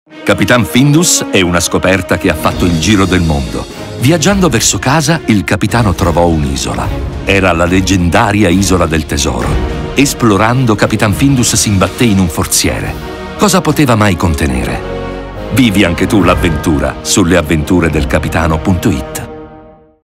Capitan Findus è una scoperta che ha fatto il giro del mondo. Viaggiando verso casa, il capitano trovò un'isola. Era la leggendaria Isola del Tesoro. Esplorando, Capitan Findus si imbatté in un forziere. Cosa poteva mai contenere? Vivi anche tu l'avventura sulle avventure del capitano.it.